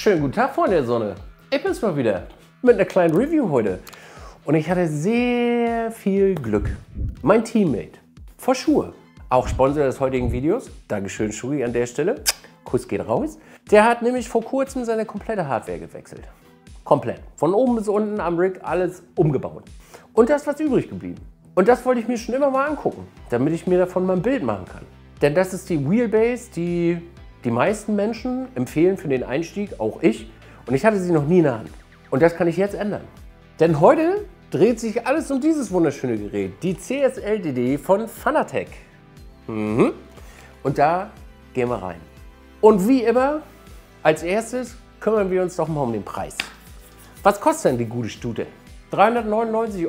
Schönen guten Tag, Freunde der Sonne. Ich bin's mal wieder mit einer kleinen Review heute. Und ich hatte sehr viel Glück. Mein Teammate vor Schuhe, auch Sponsor des heutigen Videos, Dankeschön Schuhi an der Stelle, Kuss geht raus. Der hat nämlich vor kurzem seine komplette Hardware gewechselt. Komplett. Von oben bis unten am Rig alles umgebaut. Und da ist was übrig geblieben. Und das wollte ich mir schon immer mal angucken, damit ich mir davon mal ein Bild machen kann. Denn das ist die Wheelbase, die die meisten Menschen empfehlen für den Einstieg, auch ich. Und ich hatte sie noch nie in der Hand. Und das kann ich jetzt ändern. Denn heute dreht sich alles um dieses wunderschöne Gerät, die CSL-DD von Fanatec. Und da gehen wir rein. Und wie immer, als erstes kümmern wir uns doch mal um den Preis. Was kostet denn die gute Stute? 399,85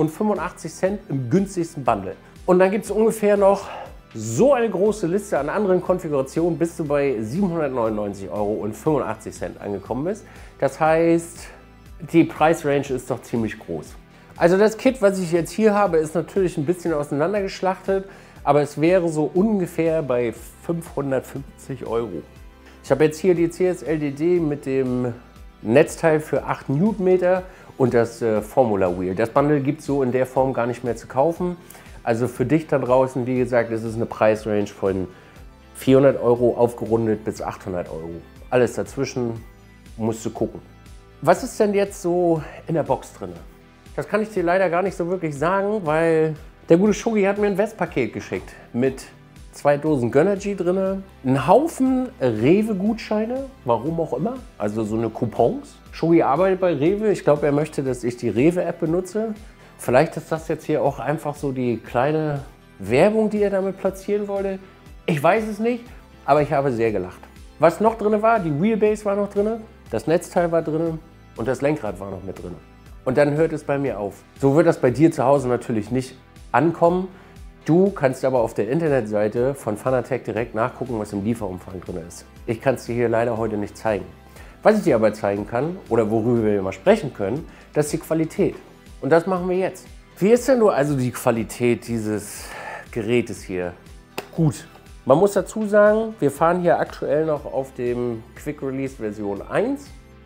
€ im günstigsten Bundle. Und dann gibt es ungefähr noch so eine große Liste an anderen Konfigurationen, bis du bei 799,85 € angekommen bist. Das heißt, die Preisrange ist doch ziemlich groß. Also das Kit, was ich jetzt hier habe, ist natürlich ein bisschen auseinandergeschlachtet, aber es wäre so ungefähr bei 550 €. Ich habe jetzt hier die CSL-DD mit dem Netzteil für 8 Newtonmeter und das Formula Wheel. Das Bundle gibt es so in der Form gar nicht mehr zu kaufen. Also für dich da draußen, wie gesagt, ist es eine Preisrange von 400 € aufgerundet bis 800 €. Alles dazwischen musst du gucken. Was ist denn jetzt so in der Box drin? Das kann ich dir leider gar nicht so wirklich sagen, weil der gute Shogi hat mir ein Westpaket geschickt mit 2 Dosen Gönnergy drin, einen Haufen Rewe-Gutscheine, warum auch immer, also so eine Coupons. Shogi arbeitet bei Rewe, ich glaube, er möchte, dass ich die Rewe-App benutze. Vielleicht ist das jetzt hier auch einfach so die kleine Werbung, die er damit platzieren wollte. Ich weiß es nicht, aber ich habe sehr gelacht. Was noch drin war, die Wheelbase war noch drin, das Netzteil war drin und das Lenkrad war noch mit drin. Und dann hört es bei mir auf. So wird das bei dir zu Hause natürlich nicht ankommen. Du kannst aber auf der Internetseite von Fanatec direkt nachgucken, was im Lieferumfang drin ist. Ich kann es dir hier leider heute nicht zeigen. Was ich dir aber zeigen kann, oder worüber wir mal sprechen können, das ist die Qualität. Und das machen wir jetzt. Wie ist denn nur also die Qualität dieses Gerätes hier? Gut. Man muss dazu sagen, wir fahren hier aktuell noch auf dem Quick Release Version 1.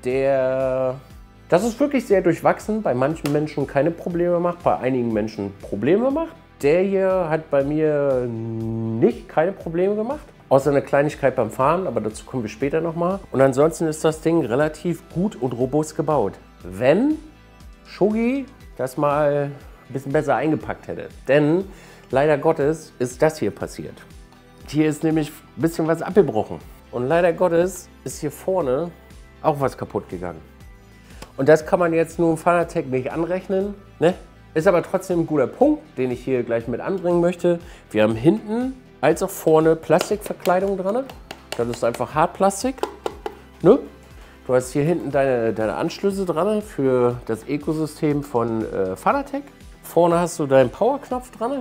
Das ist wirklich sehr durchwachsen, bei manchen Menschen keine Probleme macht, bei einigen Menschen Probleme macht. Der hier hat bei mir keine Probleme gemacht, außer eine Kleinigkeit beim Fahren, aber dazu kommen wir später nochmal. Und ansonsten ist das Ding relativ gut und robust gebaut. Wenn Shogi das mal ein bisschen besser eingepackt hätte. Denn leider Gottes ist das hier passiert. Hier ist nämlich ein bisschen was abgebrochen. Und leider Gottes ist hier vorne auch was kaputt gegangen. Und das kann man jetzt nur im Fanatec nicht anrechnen, ne? Ist aber trotzdem ein guter Punkt, den ich hier gleich mit anbringen möchte. Wir haben hinten als auch vorne Plastikverkleidung dran. Das ist einfach Hartplastik. Ne? Du hast hier hinten deine Anschlüsse dran für das Ökosystem von Fanatec. Vorne hast du deinen Powerknopf dran.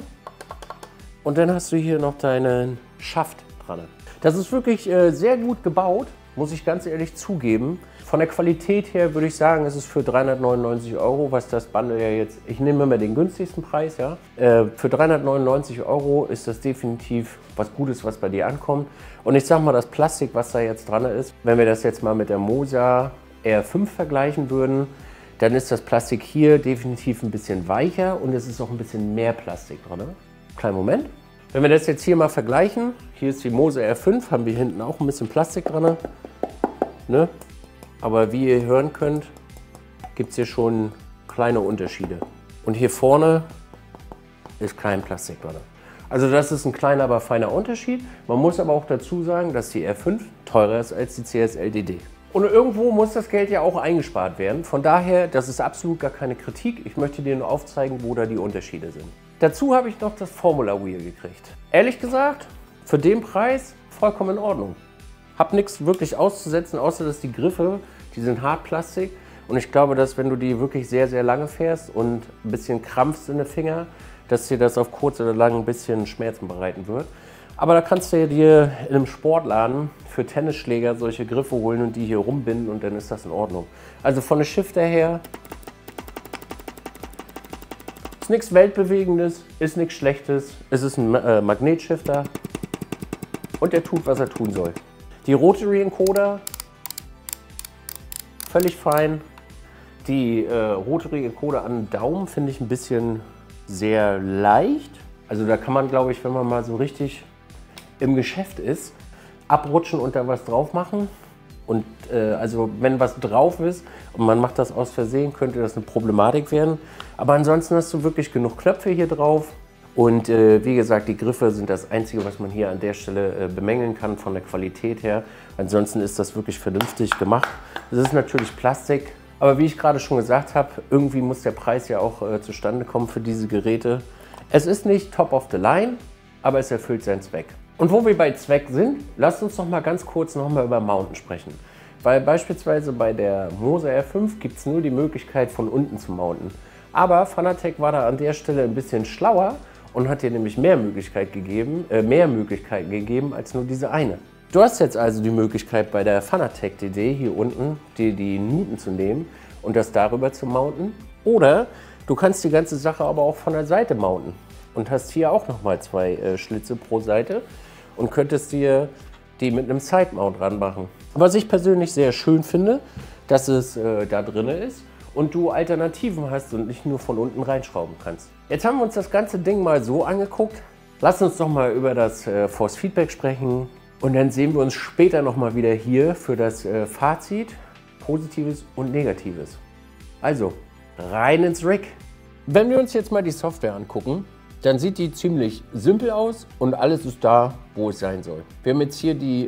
Und dann hast du hier noch deinen Schaft dran. Das ist wirklich sehr gut gebaut, muss ich ganz ehrlich zugeben. Von der Qualität her würde ich sagen, es ist für 399 €, was das Bundle ja jetzt, ich nehme immer den günstigsten Preis, ja. Für 399 € ist das definitiv was Gutes, was bei dir ankommt. Und ich sag mal, das Plastik, was da jetzt dran ist, wenn wir das jetzt mal mit der Moza R5 vergleichen würden, dann ist das Plastik hier definitiv ein bisschen weicher und es ist auch ein bisschen mehr Plastik dran. Kleinen Moment. Wenn wir das jetzt hier mal vergleichen, hier ist die Moza R5, haben wir hinten auch ein bisschen Plastik dran. Ne? Aber wie ihr hören könnt, gibt es hier schon kleine Unterschiede. Und hier vorne ist kein Plastik dran. Also das ist ein kleiner, aber feiner Unterschied. Man muss aber auch dazu sagen, dass die R5 teurer ist als die CSL-DD. Und irgendwo muss das Geld ja auch eingespart werden. Von daher, das ist absolut gar keine Kritik. Ich möchte dir nur aufzeigen, wo da die Unterschiede sind. Dazu habe ich noch das Formula Wheel gekriegt. Ehrlich gesagt, für den Preis vollkommen in Ordnung. Hab nichts wirklich auszusetzen, außer dass die Griffe, die sind Hartplastik. Und ich glaube, dass wenn du die wirklich sehr, sehr lange fährst und ein bisschen krampfst in den Finger, dass dir das auf kurz oder lang ein bisschen Schmerzen bereiten wird. Aber da kannst du dir in einem Sportladen für Tennisschläger solche Griffe holen und die hier rumbinden und dann ist das in Ordnung. Also von der Shifter her ist nichts Weltbewegendes, ist nichts Schlechtes. Es ist ein Magnetshifter und der tut, was er tun soll. Die Rotary Encoder völlig fein. Die Rotary Encoder an den Daumen finde ich ein bisschen sehr leicht. Also da kann man, glaube ich, wenn man mal so richtig im Geschäft ist, abrutschen und da was drauf machen. Und also wenn was drauf ist und man macht das aus Versehen, könnte das eine Problematik werden. Aber ansonsten hast du wirklich genug Knöpfe hier drauf. Und wie gesagt, die Griffe sind das Einzige, was man hier an der Stelle bemängeln kann von der Qualität her. Ansonsten ist das wirklich vernünftig gemacht. Es ist natürlich Plastik, aber wie ich gerade schon gesagt habe, irgendwie muss der Preis ja auch zustande kommen für diese Geräte. Es ist nicht top of the line, aber es erfüllt seinen Zweck. Und wo wir bei Zweck sind, lasst uns noch mal ganz kurz noch mal über Mounten sprechen. Weil beispielsweise bei der Moser R5 gibt es nur die Möglichkeit von unten zu mounten. Aber Fanatec war da an der Stelle ein bisschen schlauer und hat dir nämlich mehr Möglichkeiten gegeben als nur diese eine. Du hast jetzt also die Möglichkeit bei der Fanatec DD hier unten die Nuten zu nehmen und das darüber zu mounten. Oder du kannst die ganze Sache aber auch von der Seite mounten und hast hier auch nochmal 2 Schlitze pro Seite und könntest dir die mit einem Side-Mount ranmachen. Was ich persönlich sehr schön finde, dass es da drin ist und du Alternativen hast und nicht nur von unten reinschrauben kannst. Jetzt haben wir uns das ganze Ding mal so angeguckt. Lass uns noch mal über das Force Feedback sprechen und dann sehen wir uns später noch mal wieder hier für das Fazit, Positives und Negatives. Also, rein ins Rig. Wenn wir uns jetzt mal die Software angucken, dann sieht die ziemlich simpel aus und alles ist da, wo es sein soll. Wir haben jetzt hier die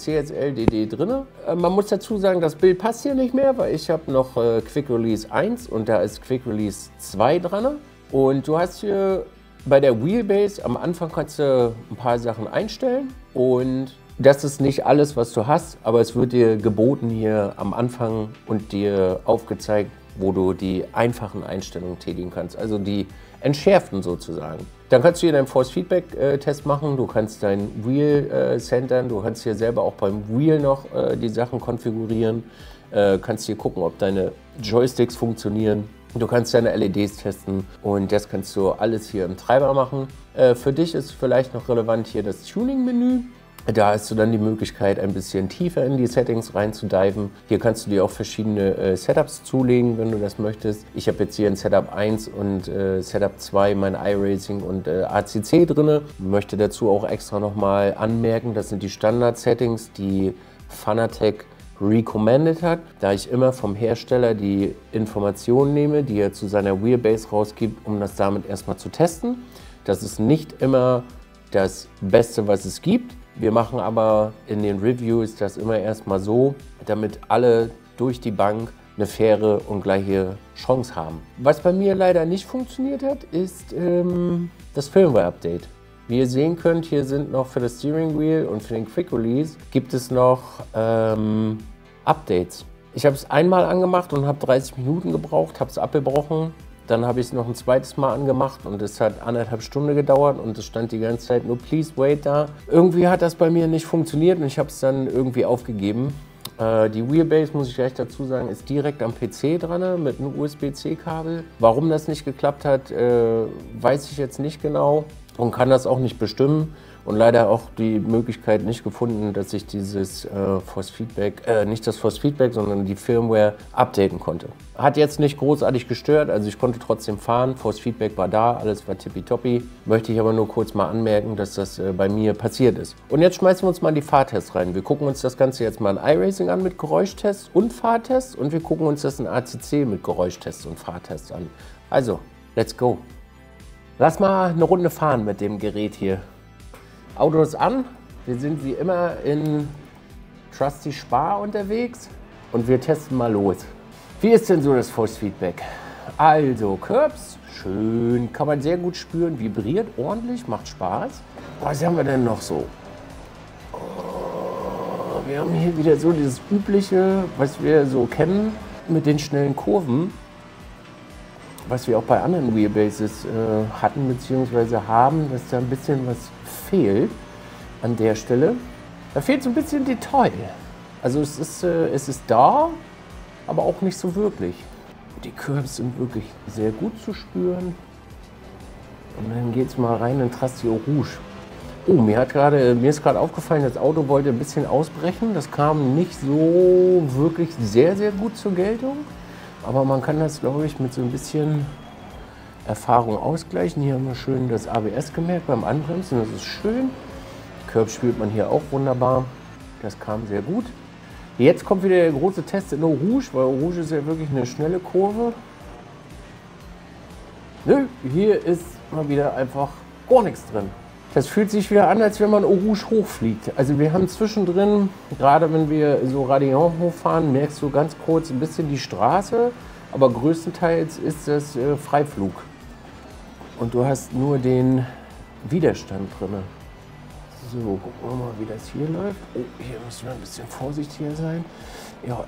CSL-DD drin. Man muss dazu sagen, das Bild passt hier nicht mehr, weil ich habe noch Quick Release 1 und da ist Quick Release 2 dran. Und du hast hier bei der Wheelbase, am Anfang kannst du ein paar Sachen einstellen und das ist nicht alles, was du hast, aber es wird dir geboten hier am Anfang und dir aufgezeigt, wo du die einfachen Einstellungen tätigen kannst, also die entschärften sozusagen. Dann kannst du hier deinen Force Feedback Test machen, du kannst dein Wheel centern, du kannst hier selber auch beim Wheel noch die Sachen konfigurieren, kannst hier gucken, ob deine Joysticks funktionieren. Du kannst deine LEDs testen und das kannst du alles hier im Treiber machen. Für dich ist vielleicht noch relevant hier das Tuning-Menü. Da hast du dann die Möglichkeit, ein bisschen tiefer in die Settings reinzudiven. Hier kannst du dir auch verschiedene Setups zulegen, wenn du das möchtest. Ich habe jetzt hier in Setup 1 und Setup 2 mein iRacing und ACC drin. Möchte dazu auch extra nochmal anmerken, das sind die Standard-Settings, die Fanatec recommended hat, da ich immer vom Hersteller die Informationen nehme, die er zu seiner Wheelbase rausgibt, um das damit erstmal zu testen. Das ist nicht immer das Beste, was es gibt. Wir machen aber in den Reviews das immer erstmal so, damit alle durch die Bank eine faire und gleiche Chance haben. Was bei mir leider nicht funktioniert hat, ist das Firmware-Update. Wie ihr sehen könnt, hier sind noch für das Steering Wheel und für den Quick Release gibt es noch Updates. Ich habe es einmal angemacht und habe 30 Minuten gebraucht, habe es abgebrochen. Dann habe ich es noch ein zweites Mal angemacht und es hat 1,5 Stunden gedauert und es stand die ganze Zeit nur Please wait da. Irgendwie hat das bei mir nicht funktioniert und ich habe es dann irgendwie aufgegeben. Die Wheelbase, muss ich gleich dazu sagen, ist direkt am PC dran mit einem USB-C-Kabel. Warum das nicht geklappt hat, weiß ich jetzt nicht genau und kann das auch nicht bestimmen. Und leider auch die Möglichkeit nicht gefunden, dass ich dieses Force Feedback, nicht das Force Feedback, sondern die Firmware updaten konnte. Hat jetzt nicht großartig gestört, also ich konnte trotzdem fahren, Force Feedback war da, alles war tippitoppi. Möchte ich aber nur kurz mal anmerken, dass das bei mir passiert ist. Und jetzt schmeißen wir uns mal die Fahrtests rein. Wir gucken uns das Ganze jetzt mal in iRacing an mit Geräuschtests und Fahrtests und wir gucken uns das in ACC mit Geräuschtests und Fahrtests an. Also, let's go. Lass mal eine Runde fahren mit dem Gerät hier. Auto ist an, wir sind wie immer in Trusty Spa unterwegs und wir testen mal los. Wie ist denn so das Force Feedback? Also Curbs, schön, kann man sehr gut spüren, vibriert ordentlich, macht Spaß. Was haben wir denn noch so? Wir haben hier wieder so dieses übliche, was wir so kennen mit den schnellen Kurven, was wir auch bei anderen Wheelbases hatten bzw. haben, dass da ein bisschen was fehlt an der Stelle. Da fehlt so ein bisschen Detail. Also es ist da, aber auch nicht so wirklich. Die Curbs sind wirklich sehr gut zu spüren. Und dann geht es mal rein in Trustio Rouge. Oh, mir ist gerade aufgefallen, das Auto wollte ein bisschen ausbrechen. Das kam nicht so wirklich sehr, sehr gut zur Geltung. Aber man kann das, glaube ich, mit so ein bisschen Erfahrung ausgleichen. Hier haben wir schön das ABS gemerkt beim Anbremsen. Das ist schön. Curb spürt man hier auch wunderbar. Das kam sehr gut. Jetzt kommt wieder der große Test in Eau Rouge, weil Eau Rouge ist ja wirklich eine schnelle Kurve. Nö, hier ist mal wieder einfach gar nichts drin. Das fühlt sich wieder an, als wenn man Eau Rouge hochfliegt. Also wir haben zwischendrin, gerade wenn wir so Radillon hochfahren, merkst du ganz kurz ein bisschen die Straße, aber größtenteils ist das Freiflug. Und du hast nur den Widerstand drin. So, gucken wir mal, wie das hier läuft. Oh, hier müssen wir ein bisschen vorsichtiger sein. Ja,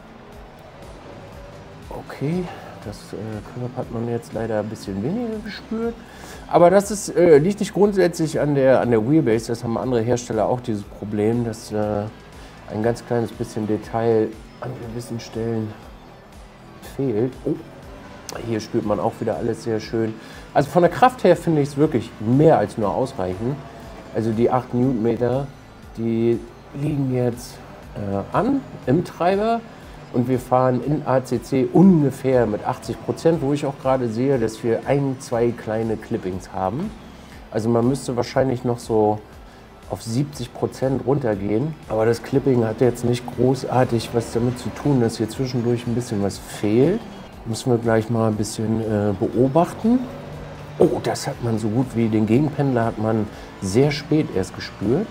okay. Das Curb hat man jetzt leider ein bisschen weniger gespürt. Aber das ist, liegt nicht grundsätzlich an der Wheelbase. Das haben andere Hersteller auch, dieses Problem, dass ein ganz kleines bisschen Detail an gewissen Stellen fehlt. Oh, hier spürt man auch wieder alles sehr schön. Also von der Kraft her finde ich es wirklich mehr als nur ausreichend. Also die 8 Newtonmeter, die liegen jetzt an im Treiber. Und wir fahren in ACC ungefähr mit 80%, wo ich auch gerade sehe, dass wir 2 kleine Clippings haben. Also man müsste wahrscheinlich noch so auf 70% runtergehen. Aber das Clipping hat jetzt nicht großartig was damit zu tun, dass hier zwischendurch ein bisschen was fehlt. Müssen wir gleich mal ein bisschen beobachten. Oh, das hat man so gut wie den Gegenpendler hat man sehr spät erst gespürt.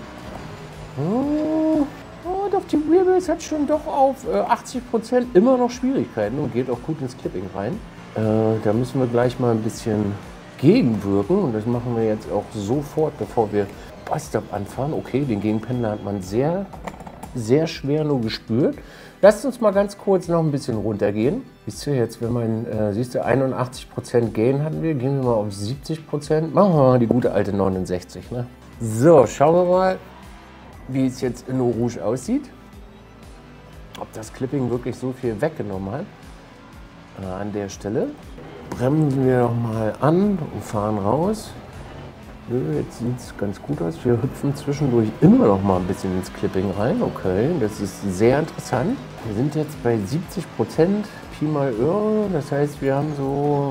Doch, die Wheelbase hat schon doch auf 80% immer noch Schwierigkeiten und geht auch gut ins Clipping rein. Da müssen wir gleich mal ein bisschen gegenwirken und das machen wir jetzt auch sofort, bevor wir Bus-Stop anfahren. Okay, den Gegenpendler hat man sehr, sehr schwer nur gespürt. Lasst uns mal ganz kurz noch ein bisschen runtergehen. Siehst du jetzt, wenn man, siehst du, 81% Gain hatten wir, gehen wir mal auf 70%. Machen wir mal die gute alte 69. Ne? So, schauen wir mal, wie es jetzt in Eau Rouge aussieht. Ob das Clipping wirklich so viel weggenommen hat. An der Stelle bremsen wir noch mal an und fahren raus. Jetzt sieht es ganz gut aus. Wir hüpfen zwischendurch immer noch mal ein bisschen ins Clipping rein. Okay, das ist sehr interessant. Wir sind jetzt bei 70% Pi mal Irre. Das heißt, wir haben so,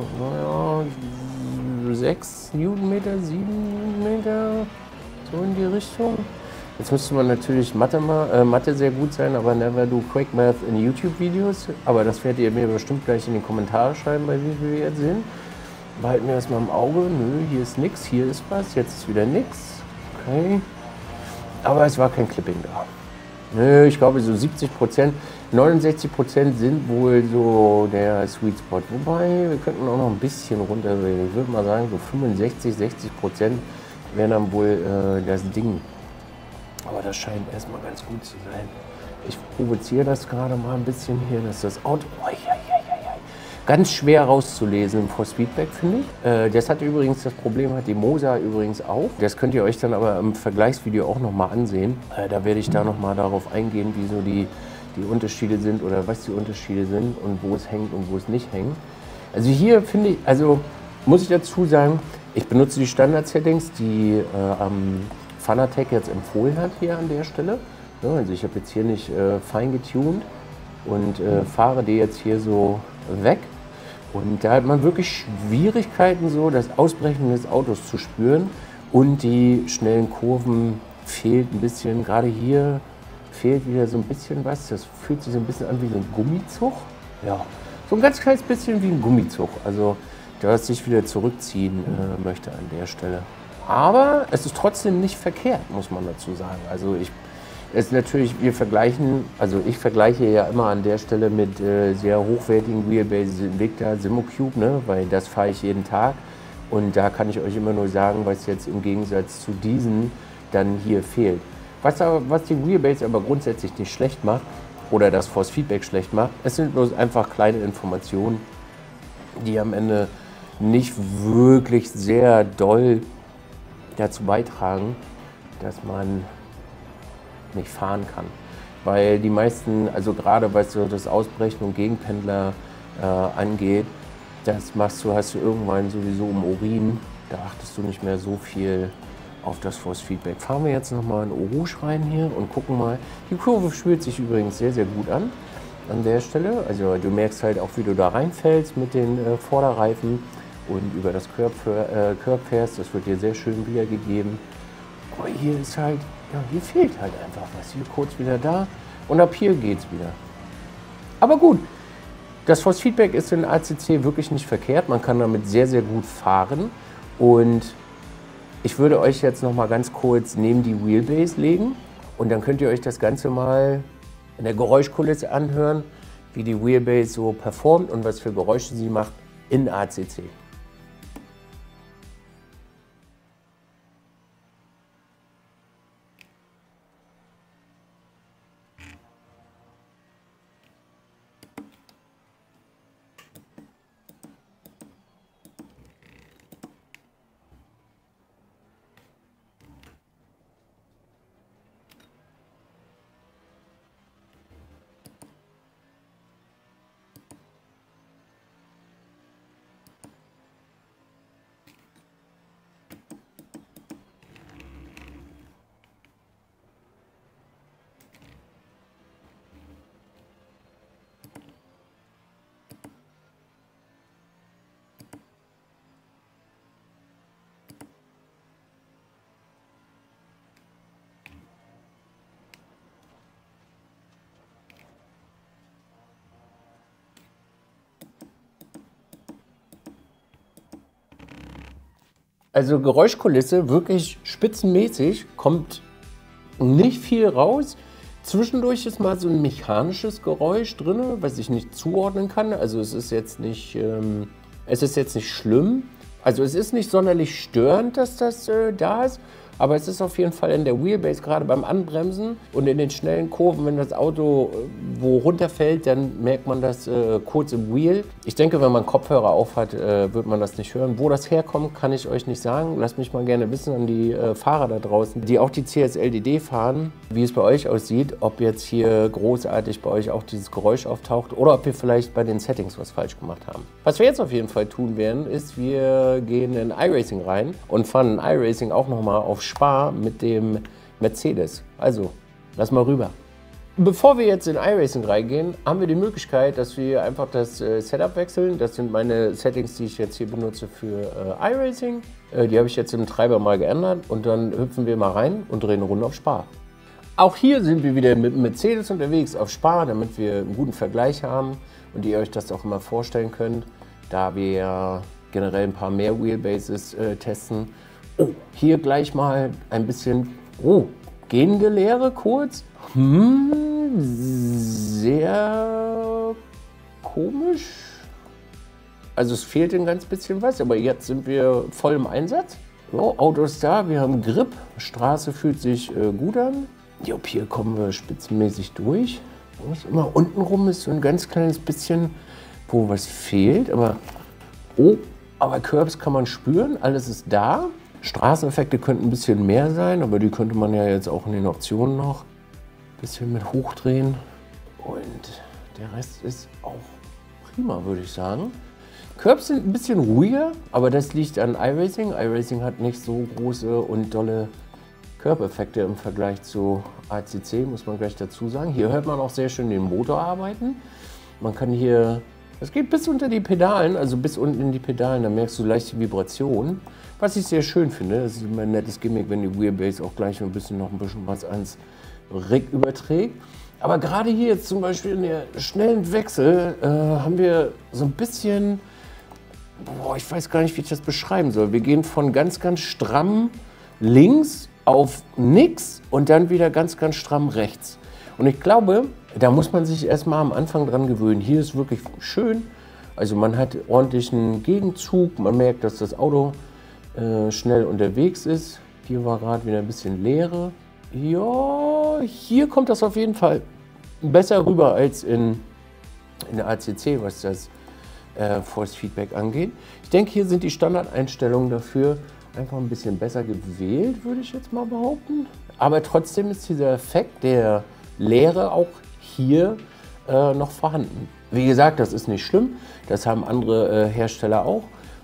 naja, 6 Newtonmeter, 7 Newtonmeter, so in die Richtung. Jetzt müsste man natürlich Mathe sehr gut sein, aber never do quick math in YouTube-Videos. Aber das werdet ihr mir bestimmt gleich in die Kommentare schreiben, bei wie viel wir jetzt sind. Behalten wir das mal im Auge. Nö, hier ist nichts, hier ist was, jetzt ist wieder nichts. Okay. Aber es war kein Clipping da. Nö, ich glaube so 70%, 69% sind wohl so der Sweet Spot. Wobei, wir könnten auch noch ein bisschen runterreden. Ich würde mal sagen, so 65, 60% wären dann wohl das Ding. Aber das scheint erstmal ganz gut zu sein. Ich provoziere das gerade mal ein bisschen hier, dass das Auto ganz schwer rauszulesen im Force Feedback, finde ich. Das hat übrigens, das Problem hat die Mosa übrigens auch. Das könnt ihr euch dann aber im Vergleichsvideo auch nochmal ansehen. Da werde ich da nochmal darauf eingehen, wie so die Unterschiede sind oder was die Unterschiede sind und wo es hängt und wo es nicht hängt. Also hier finde ich, also muss ich dazu sagen, ich benutze die Standard-Settings, die Fanatec jetzt empfohlen hat hier an der Stelle. Ja, also ich habe jetzt hier nicht fein getuned und fahre die jetzt hier so weg. Und da hat man wirklich Schwierigkeiten, so das Ausbrechen des Autos zu spüren. Und die schnellen Kurven fehlt ein bisschen. Gerade hier fehlt wieder so ein bisschen was. Das fühlt sich so ein bisschen an wie so ein Gummizug. Ja, so ein ganz kleines bisschen wie ein Gummizug. Also, dass sich wieder zurückziehen möchte an der Stelle. Aber es ist trotzdem nicht verkehrt, muss man dazu sagen. Also ich vergleiche ja immer an der Stelle mit sehr hochwertigen Wheelbase Invicta Simocube, ne, weil das fahre ich jeden Tag. Und da kann ich euch immer nur sagen, was jetzt im Gegensatz zu diesen dann hier fehlt. Was die Wheelbase aber grundsätzlich nicht schlecht macht oder das Force Feedback schlecht macht, es sind bloß einfach kleine Informationen, die am Ende nicht wirklich sehr doll dazu beitragen, dass man nicht fahren kann. Weil die meisten, also gerade was so das Ausbrechen und Gegenpendler angeht, hast du irgendwann sowieso im Urin, da achtest du nicht mehr so viel auf das Force Feedback. Fahren wir jetzt nochmal in Rouge rein hier und gucken mal. Die Kurve spürt sich übrigens sehr, sehr gut an der Stelle. Also du merkst halt auch, wie du da reinfällst mit den Vorderreifen und über das Curb fährst. Das wird dir sehr schön wiedergegeben. Aber hier ist halt, ja, hier fehlt halt einfach was. Hier kurz wieder da und ab hier geht's wieder. Aber gut, das Force Feedback ist in ACC wirklich nicht verkehrt. Man kann damit sehr, sehr gut fahren. Und ich würde euch jetzt noch mal ganz kurz neben die Wheelbase legen. Und dann könnt ihr euch das Ganze mal in der Geräuschkulisse anhören, wie die Wheelbase so performt und was für Geräusche sie macht in ACC. Also Geräuschkulisse wirklich spitzenmäßig, kommt nicht viel raus. Zwischendurch ist mal so ein mechanisches Geräusch drin, was ich nicht zuordnen kann. Also es ist jetzt nicht schlimm. Also es ist nicht sonderlich störend, dass das da ist. Aber es ist auf jeden Fall in der Wheelbase, gerade beim Anbremsen und in den schnellen Kurven, wenn das Auto wo runterfällt, dann merkt man das kurz im Wheel. Ich denke, wenn man Kopfhörer auf hat, wird man das nicht hören. Wo das herkommt, kann ich euch nicht sagen. Lasst mich mal gerne wissen an die Fahrer da draußen, die auch die CSLDD fahren, wie es bei euch aussieht, ob jetzt hier großartig bei euch auch dieses Geräusch auftaucht oder ob wir vielleicht bei den Settings was falsch gemacht haben. Was wir jetzt auf jeden Fall tun werden, ist, wir gehen in iRacing rein und fahren in iRacing auch nochmal auf Spa mit dem Mercedes. Also, lass mal rüber. Bevor wir jetzt in iRacing reingehen, haben wir die Möglichkeit, dass wir einfach das Setup wechseln. Das sind meine Settings, die ich jetzt hier benutze für iRacing. Die habe ich jetzt im Treiber mal geändert und dann hüpfen wir mal rein und drehen eine Runde auf Spa. Auch hier sind wir wieder mit dem Mercedes unterwegs auf Spa, damit wir einen guten Vergleich haben und ihr euch das auch immer vorstellen könnt, da wir generell ein paar mehr Wheelbases testen. Oh, hier gleich mal ein bisschen gehende Lehre kurz. Sehr komisch. Also es fehlt ein ganz bisschen was, aber jetzt sind wir voll im Einsatz. So, Auto ist da, wir haben Grip, Straße fühlt sich gut an. Jupp, hier kommen wir spitzenmäßig durch. Immer untenrum ist so ein ganz kleines bisschen, wo was fehlt, aber Curbs kann man spüren, alles ist da. Straßeneffekte könnten ein bisschen mehr sein, aber die könnte man ja jetzt auch in den Optionen noch ein bisschen mit hochdrehen. Und der Rest ist auch prima, würde ich sagen. Curbs sind ein bisschen ruhiger, aber das liegt an iRacing. iRacing hat nicht so große und dolle Curb-Effekte im Vergleich zu ACC, muss man gleich dazu sagen. Hier hört man auch sehr schön den Motor arbeiten. Man kann hier, es geht bis unter die Pedalen, also bis unten in die Pedalen, da merkst du leichte Vibrationen. Was ich sehr schön finde, das ist immer ein nettes Gimmick, wenn die Wheelbase auch gleich noch ein bisschen was ans Rig überträgt. Aber gerade hier jetzt zum Beispiel in der schnellen Wechsel haben wir so ein bisschen, ich weiß gar nicht, wie ich das beschreiben soll. Wir gehen von ganz, ganz stramm links auf nix und dann wieder ganz, ganz stramm rechts. Und ich glaube, da muss man sich erstmal am Anfang dran gewöhnen. Hier ist wirklich schön, also man hat ordentlichen Gegenzug, man merkt, dass das Auto schnell unterwegs ist. Hier war gerade wieder ein bisschen Leere. Ja, hier kommt das auf jeden Fall besser rüber als in der ACC, was das Force Feedback angeht. Ich denke, hier sind die Standardeinstellungen dafür einfach ein bisschen besser gewählt, würde ich jetzt mal behaupten. Aber trotzdem ist dieser Effekt der Leere auch hier noch vorhanden. Wie gesagt, das ist nicht schlimm, das haben andere Hersteller auch.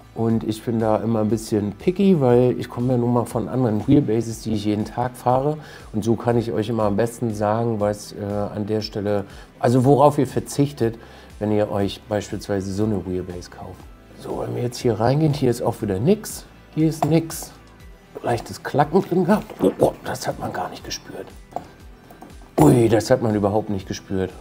Und ich bin da immer ein bisschen picky, weil ich komme ja nun mal von anderen Wheelbases, die ich jeden Tag fahre. Und so kann ich euch immer am besten sagen, was an der Stelle, also worauf ihr verzichtet, wenn ihr euch beispielsweise so eine Wheelbase kauft. So, wenn wir jetzt hier reingehen, hier ist auch wieder nix. Hier ist nix. Leichtes Klacken drin gehabt. Oh, das hat man gar nicht gespürt. Ui, das hat man überhaupt nicht gespürt.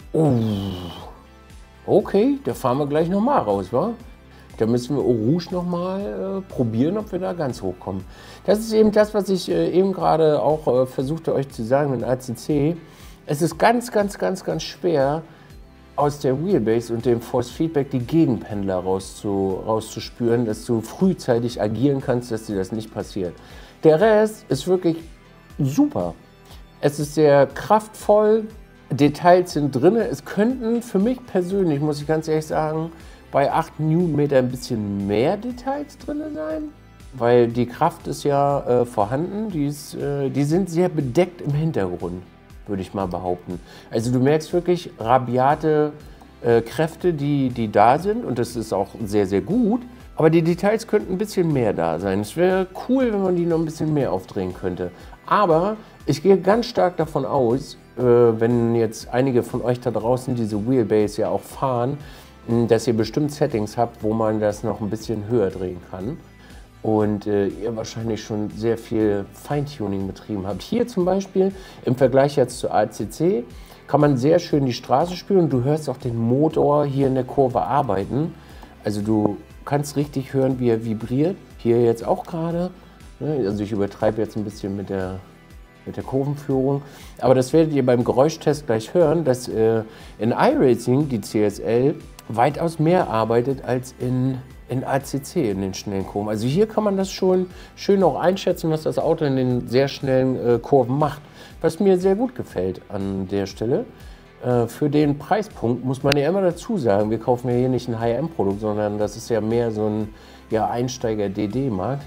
Okay, da fahren wir gleich nochmal raus, wa? Da müssen wir Eau Rouge nochmal probieren, ob wir da ganz hoch kommen. Das ist eben das, was ich eben gerade auch versuchte euch zu sagen mit ACC. Es ist ganz schwer, aus der Wheelbase und dem Force Feedback die Gegenpendler rauszuspüren, dass du frühzeitig agieren kannst, dass dir das nicht passiert. Der Rest ist wirklich super. Es ist sehr kraftvoll, Details sind drin. Es könnten für mich persönlich, muss ich ganz ehrlich sagen, bei 8 Newtonmeter ein bisschen mehr Details drin sein, weil die Kraft ist ja vorhanden, die sind sehr bedeckt im Hintergrund, würde ich mal behaupten. Also du merkst wirklich rabiate Kräfte, die da sind und das ist auch sehr gut, aber die Details könnten ein bisschen mehr da sein. Es wäre cool, wenn man die noch ein bisschen mehr aufdrehen könnte. Aber ich gehe ganz stark davon aus, wenn jetzt einige von euch da draußen diese Wheelbase ja auch fahren, dass ihr bestimmt Settings habt, wo man das noch ein bisschen höher drehen kann und ihr wahrscheinlich schon sehr viel Feintuning betrieben habt. Hier zum Beispiel im Vergleich jetzt zu ACC kann man sehr schön die Straße spüren und du hörst auch den Motor hier in der Kurve arbeiten. Also du kannst richtig hören, wie er vibriert. Hier jetzt auch gerade. Also ich übertreibe jetzt ein bisschen mit der Kurvenführung. Aber das werdet ihr beim Geräuschtest gleich hören, dass in iRacing die CSL weitaus mehr arbeitet als in ACC, in den schnellen Kurven. Also hier kann man das schon schön auch einschätzen, was das Auto in den sehr schnellen Kurven macht. Was mir sehr gut gefällt an der Stelle. Für den Preispunkt muss man ja immer dazu sagen, wir kaufen ja hier nicht ein High-End-Produkt, sondern das ist ja mehr so ein Einsteiger-DD-Markt.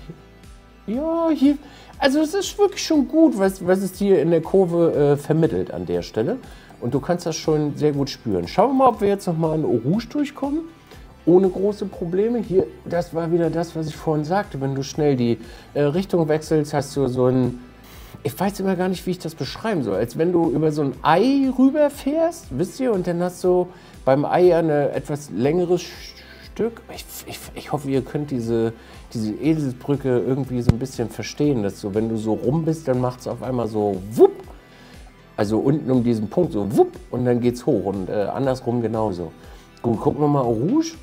Ja, hier, also es ist wirklich schon gut, was es dir in der Kurve vermittelt an der Stelle. Und du kannst das schon sehr gut spüren. Schauen wir mal, ob wir jetzt nochmal in Eau Rouge durchkommen. Ohne große Probleme. Hier, das war wieder das, was ich vorhin sagte. Wenn du schnell die Richtung wechselst, hast du so ein, ich weiß immer gar nicht, wie ich das beschreiben soll. Als wenn du über so ein Ei rüberfährst, wisst ihr? Und dann hast du beim Ei eine etwas längeres Stück. Ich hoffe, ihr könnt diese Eselsbrücke irgendwie so ein bisschen verstehen. Dass so, wenn du so rum bist, dann macht es auf einmal so wupp. Also unten um diesen Punkt so wupp und dann geht's hoch und andersrum genauso. Gut, gucken wir mal Eau Rouge.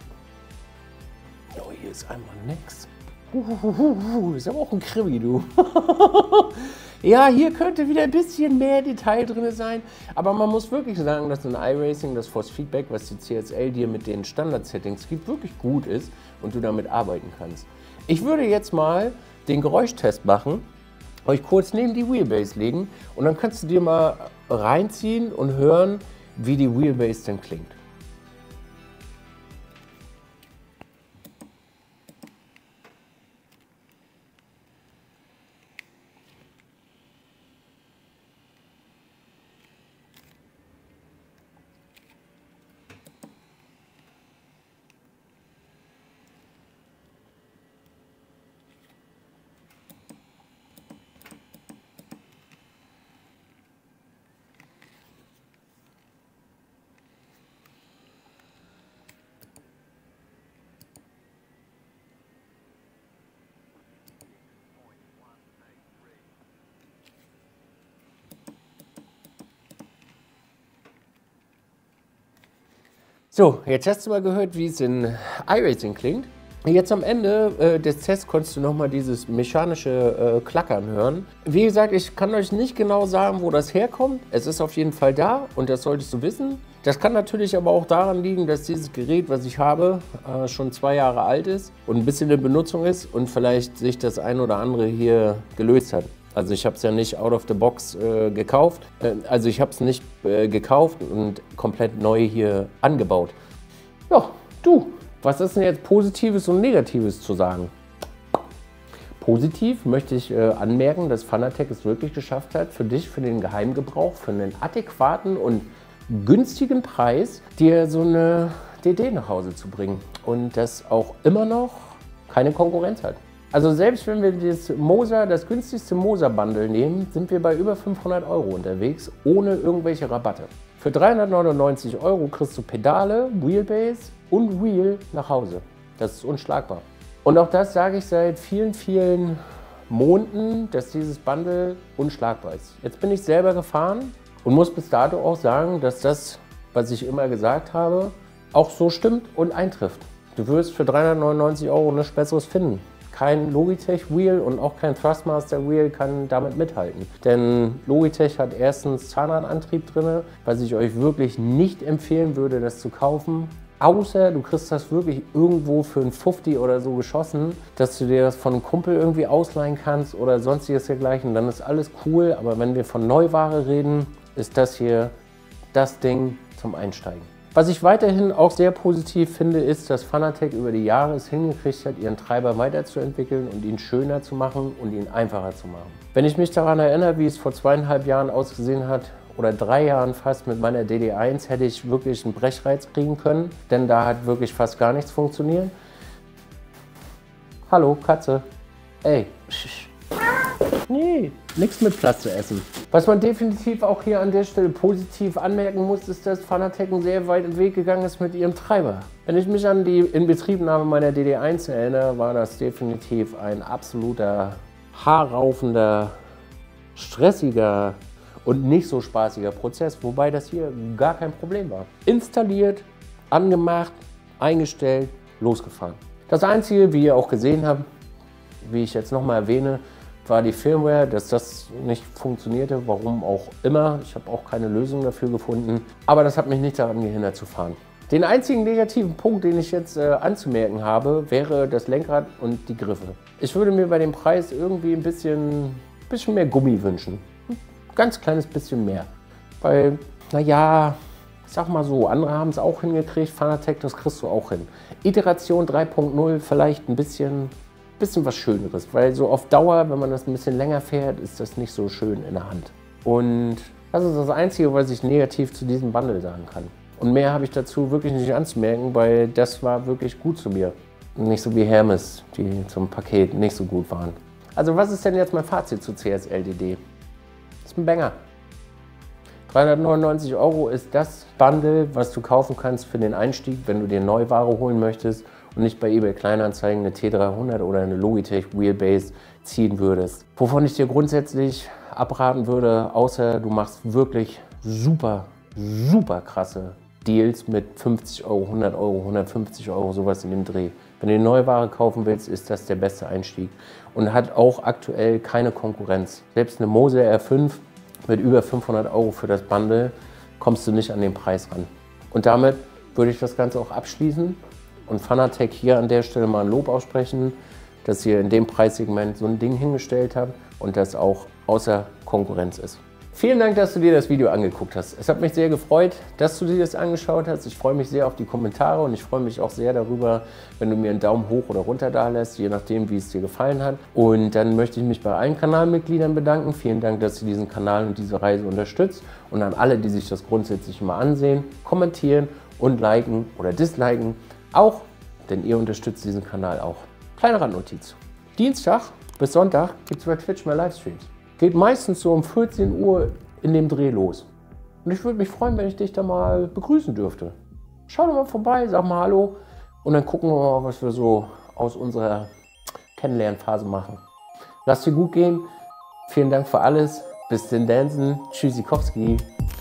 Oh, hier ist einmal nix. Ist aber auch ein Krimi, du. Ja, hier könnte wieder ein bisschen mehr Detail drin sein. Aber man muss wirklich sagen, dass in iRacing das Force Feedback, was die CSL dir mit den Standard-Settings gibt, wirklich gut ist und du damit arbeiten kannst. Ich würde jetzt mal den Geräuschtest machen, euch kurz neben die Wheelbase legen und dann kannst du dir mal reinziehen und hören, wie die Wheelbase denn klingt. So, jetzt hast du mal gehört, wie es in iRacing klingt. Jetzt am Ende des Tests konntest du nochmal dieses mechanische Klackern hören. Wie gesagt, ich kann euch nicht genau sagen, wo das herkommt. Es ist auf jeden Fall da und das solltest du wissen. Das kann natürlich aber auch daran liegen, dass dieses Gerät, was ich habe, schon 2 Jahre alt ist und ein bisschen in Benutzung ist und vielleicht sich das ein oder andere hier gelöst hat. Also ich habe es ja nicht out of the box gekauft. Also ich habe es nicht gekauft und komplett neu hier angebaut. Ja, du, was ist denn jetzt Positives und Negatives zu sagen? Positiv möchte ich anmerken, dass Fanatec es wirklich geschafft hat, für dich, für den Geheimgebrauch, für einen adäquaten und günstigen Preis, dir so eine DD nach Hause zu bringen. und das auch immer noch keine Konkurrenz hat. Also selbst wenn wir das günstigste Moser-Bundle nehmen, sind wir bei über 500 € unterwegs, ohne irgendwelche Rabatte. Für 399 € kriegst du Pedale, Wheelbase und Wheel nach Hause. Das ist unschlagbar. Und auch das sage ich seit vielen, vielen Monaten, dass dieses Bundle unschlagbar ist. Jetzt bin ich selber gefahren und muss bis dato auch sagen, dass das, was ich immer gesagt habe, auch so stimmt und eintrifft. Du wirst für 399 € nichts Besseres finden. Kein Logitech Wheel und auch kein Thrustmaster Wheel kann damit mithalten. Denn Logitech hat erstens Zahnradantrieb drin, was ich euch wirklich nicht empfehlen würde, das zu kaufen. Außer du kriegst das wirklich irgendwo für einen 50 oder so geschossen, dass du dir das von einem Kumpel irgendwie ausleihen kannst oder sonstiges dergleichen. Dann ist alles cool, aber wenn wir von Neuware reden, ist das hier das Ding zum Einsteigen. Was ich weiterhin auch sehr positiv finde, ist, dass Fanatec über die Jahre es hingekriegt hat, ihren Treiber weiterzuentwickeln und ihn schöner zu machen und ihn einfacher zu machen. Wenn ich mich daran erinnere, wie es vor 2,5 Jahren ausgesehen hat, oder 3 Jahren fast mit meiner DD1, hätte ich wirklich einen Brechreiz kriegen können, denn da hat wirklich fast gar nichts funktioniert. Hallo, Katze. Ey. Nee, nichts mit Platz zu essen. Was man definitiv auch hier an der Stelle positiv anmerken muss, ist, dass Fanatec einen sehr weiten Weg gegangen ist mit ihrem Treiber. Wenn ich mich an die Inbetriebnahme meiner DD1 erinnere, war das definitiv ein absoluter, haarraufender, stressiger und nicht so spaßiger Prozess, wobei das hier gar kein Problem war. Installiert, angemacht, eingestellt, losgefahren. Das Einzige, wie ihr auch gesehen habt, wie ich jetzt nochmal erwähne, war die Firmware, dass das nicht funktionierte, warum auch immer. Ich habe auch keine Lösung dafür gefunden, aber das hat mich nicht daran gehindert zu fahren. Den einzigen negativen Punkt, den ich jetzt anzumerken habe, wäre das Lenkrad und die Griffe. Ich würde mir bei dem Preis irgendwie ein bisschen mehr Gummi wünschen. Ganz kleines bisschen mehr. Weil, naja, ich sag mal so, andere haben es auch hingekriegt, Fanatec, das kriegst du auch hin. Iteration 3.0 vielleicht ein bisschen was Schöneres, weil so auf Dauer, wenn man das ein bisschen länger fährt, ist das nicht so schön in der Hand. Und das ist das Einzige, was ich negativ zu diesem Bundle sagen kann. Und mehr habe ich dazu wirklich nicht anzumerken, weil das war wirklich gut zu mir. Nicht so wie Hermes, die zum Paket nicht so gut waren. Also was ist denn jetzt mein Fazit zu CS-LDD? Das ist ein Banger. 399 € ist das Bundle, was du kaufen kannst für den Einstieg, wenn du dir Neuware holen möchtest und nicht bei eBay Kleinanzeigen eine T300 oder eine Logitech Wheelbase ziehen würdest. Wovon ich dir grundsätzlich abraten würde, außer du machst wirklich super krasse Deals mit 50 €, 100 €, 150 €, sowas in dem Dreh. Wenn du Neuware kaufen willst, ist das der beste Einstieg und hat auch aktuell keine Konkurrenz. Selbst eine Moser R5 mit über 500 € für das Bundle kommst du nicht an den Preis ran. Und damit würde ich das Ganze auch abschließen und Fanatec hier an der Stelle mal ein Lob aussprechen, dass ihr in dem Preissegment so ein Ding hingestellt habt und das auch außer Konkurrenz ist. Vielen Dank, dass du dir das Video angeguckt hast. Es hat mich sehr gefreut, dass du dir das angeschaut hast. Ich freue mich sehr auf die Kommentare und ich freue mich auch sehr darüber, wenn du mir einen Daumen hoch oder runter da lässt, je nachdem, wie es dir gefallen hat. Und dann möchte ich mich bei allen Kanalmitgliedern bedanken. Vielen Dank, dass ihr diesen Kanal und diese Reise unterstützt. Und an alle, die sich das grundsätzlich mal ansehen, kommentieren und liken oder disliken. Auch, denn ihr unterstützt diesen Kanal auch. Kleine Randnotiz. Dienstag bis Sonntag gibt es bei Twitch mehr Livestreams. Geht meistens so um 14 Uhr in dem Dreh los. Und ich würde mich freuen, wenn ich dich da mal begrüßen dürfte. Schau doch mal vorbei, sag mal Hallo und dann gucken wir mal, was wir so aus unserer Kennenlernphase machen. Lass dir gut gehen. Vielen Dank für alles. Bis den Dansen. Tschüssikowski.